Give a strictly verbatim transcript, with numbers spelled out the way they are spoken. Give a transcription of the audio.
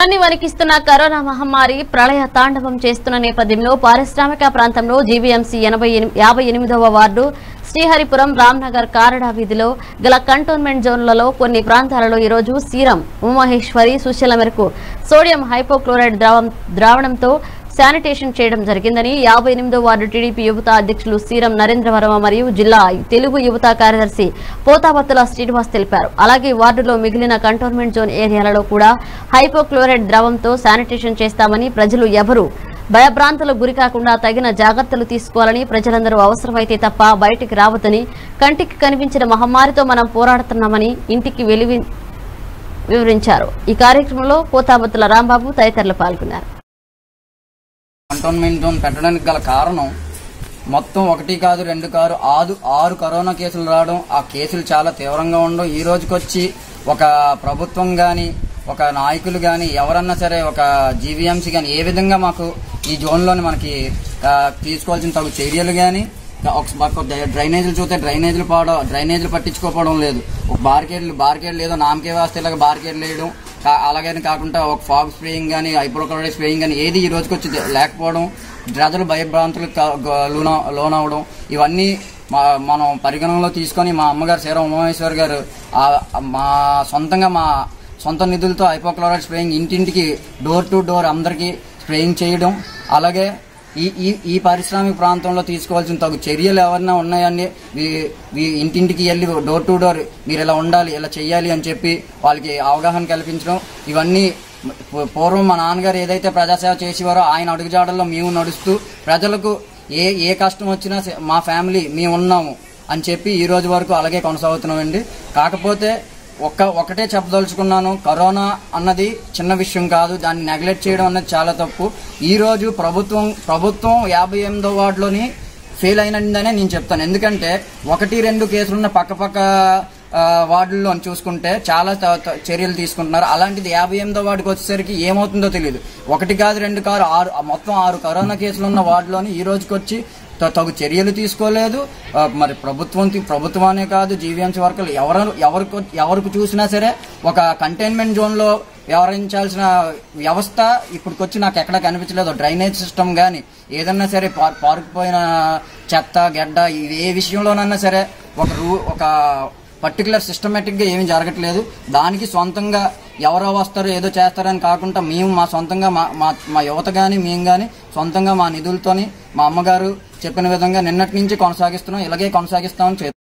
వణికిస్తున్న corona మహమ్మారి ప్రళయ తాండవం చేస్తున్న నేపథ్యంలో పారిశ్రామిక ప్రాంతంలో జీవీఎంసీ యాభై ఎనిమిదవ వార్డు శ్రీహరిపురం రామ్నగర్ కారడా వీధిలో గల కంటోన్మెంట్ జోన్లలో కొన్ని ప్రాంతాలలో ఈరోజు సీరం ఉమామహేశ్వరి సూచనల మేరకు సోడియం హైపోక్లోరైడ్ ద్రావణంతో శానిటేషన్ చేయడం జరిగిందని యాభై ఎనిమిదో వార్డు టీడీపీ యువత అధ్యక్షులు సీరం నరేంద్రవర్మ మరియు జిల్లా తెలుగు యువత కార్యదర్శి పోతాబత్తుల శ్రీనివాస్ తెలిపారు. అలాగే వార్డులో మిగిలిన కంటోన్మెంట్ జోన్ ఏరియాలలో కూడా హైపోక్లోరైడ్ ద్రవంతో శానిటేషన్ చేస్తామని, ప్రజలు ఎవరూ భయభ్రాంతులకు గురికాకుండా తగిన జాగ్రత్తలు తీసుకోవాలని, ప్రజలందరూ అవసరమైతే తప్ప బయటికి రావద్దని, కంటికి కనిపించిన మహమ్మారితో మనం పోరాడుతున్నామని ఇంటికి వెలివి వివరించారు. ఈ కార్యక్రమంలో పోతాబత్తుల రాంబాబు తదితరులు పాల్గొన్నారు. కంటోన్మెంట్ జోన్ పెట్టడానికి గల కారణం మొత్తం ఒకటి కాదు రెండు కాదు ఆరు ఆరు కరోనా కేసులు రావడం, ఆ కేసులు చాలా తీవ్రంగా ఉండడం. ఈ రోజుకొచ్చి ఒక ప్రభుత్వం గాని ఒక నాయకులు గాని ఎవరన్నా సరే ఒక జీవీఎంసీ గాని ఏ విధంగా మాకు ఈ జోన్లోని మనకి తీసుకోవాల్సిన తగు చర్యలు గాని, డ్రైనేజీలు చూస్తే డ్రైనేజీలు పోవడం డ్రైనేజీలు పట్టించుకోవడం లేదు. ఒక బార్కెట్లు బార్కెట్లు ఏదో నామకే వాస్తే ఇలాగ బార్కెట్లు వేయడం, అలాగని కాకుండా ఒక ఫాగ్ స్ప్రేయింగ్ కానీ హైపోక్లోరైడ్ స్ప్రేయింగ్ కానీ ఏది ఈ రోజుకి వచ్చి లేకపోవడం, ప్రజలు భయభ్రాంతులకు లోన లోనవడం, ఇవన్నీ మనం పరిగణనలో తీసుకొని మా అమ్మగారు సీరం ఉమామహేశ్వరి గారు మా సొంతంగా మా సొంత నిధులతో హైపోక్లోరైడ్ స్ప్రేయింగ్ ఇంటింటికి డోర్ టు డోర్ అందరికీ స్ప్రేయింగ్ చేయడం, అలాగే ఈ ఈ ఈ పారిశ్రామిక ప్రాంతంలో తీసుకోవాల్సిన తగు చర్యలు ఎవరైనా ఉన్నాయని ఇంటింటికి వెళ్ళి డోర్ టు డోర్ మీరు ఇలా ఉండాలి ఇలా చెయ్యాలి అని చెప్పి వాళ్ళకి అవగాహన కల్పించడం, ఇవన్నీ పూర్వం మా నాన్నగారు ఏదైతే ప్రజాసేవ చేసేవారో ఆయన అడుగుజాడల్లో మేము నడుస్తూ ప్రజలకు ఏ ఏ కష్టం వచ్చినా మా ఫ్యామిలీ మేము ఉన్నాము అని చెప్పి ఈ రోజు వరకు అలాగే కొనసాగుతున్నామండి. కాకపోతే ఒక్క ఒకటే చెప్పదలుచుకున్నాను, కరోనా అన్నది చిన్న విషయం కాదు, దాన్ని నెగ్లెక్ట్ చేయడం అన్నది చాలా తప్పు. ఈ రోజు ప్రభుత్వం ప్రభుత్వం యాభై ఎనిమిదో వార్డులోని ఫెయిల్ అయినదనే నేను చెప్తాను. ఎందుకంటే ఒకటి రెండు కేసులున్న పక్క పక్క వార్డుల్లో చూసుకుంటే చాలా చర్యలు తీసుకుంటున్నారు. అలాంటిది యాభై ఎనిమిదో వార్డుకి వచ్చేసరికి ఏమవుతుందో తెలియదు. ఒకటి కాదు రెండు కాదు ఆరు మొత్తం ఆరు కరోనా కేసులు ఉన్న వార్డులోని ఈ రోజుకి వచ్చి తగు చర్యలు తీసుకోలేదు. మరి ప్రభుత్వం ప్రభుత్వానే కాదు జీవీఎంసీ వర్కర్లు ఎవరు ఎవరికి ఎవరికి చూసినా సరే ఒక కంటైన్మెంట్ జోన్ లో వ్యవహరించాల్సిన వ్యవస్థ ఇప్పటికొచ్చి నాకు ఎక్కడ కనిపించలేదు. డ్రైనేజ్ సిస్టమ్ గానీ ఏదన్నా సరే పారుకుపోయిన చెత్త గడ్డ ఏ విషయంలోనన్నా సరే ఒక రూ ఒక పర్టికులర్ సిస్టమేటిక్ గా ఏమీ జరగట్లేదు. దానికి సొంతంగా ఎవరో వస్తారో ఏదో చేస్తారని కాకుండా మేము మా సొంతంగా మా మా యువత గాని మేము గాని సొంతంగా మా నిధులతోని మా అమ్మగారు చెప్పిన విధంగా నిన్నటి నుంచి కొనసాగిస్తున్నాం, ఇలాగే కొనసాగిస్తామని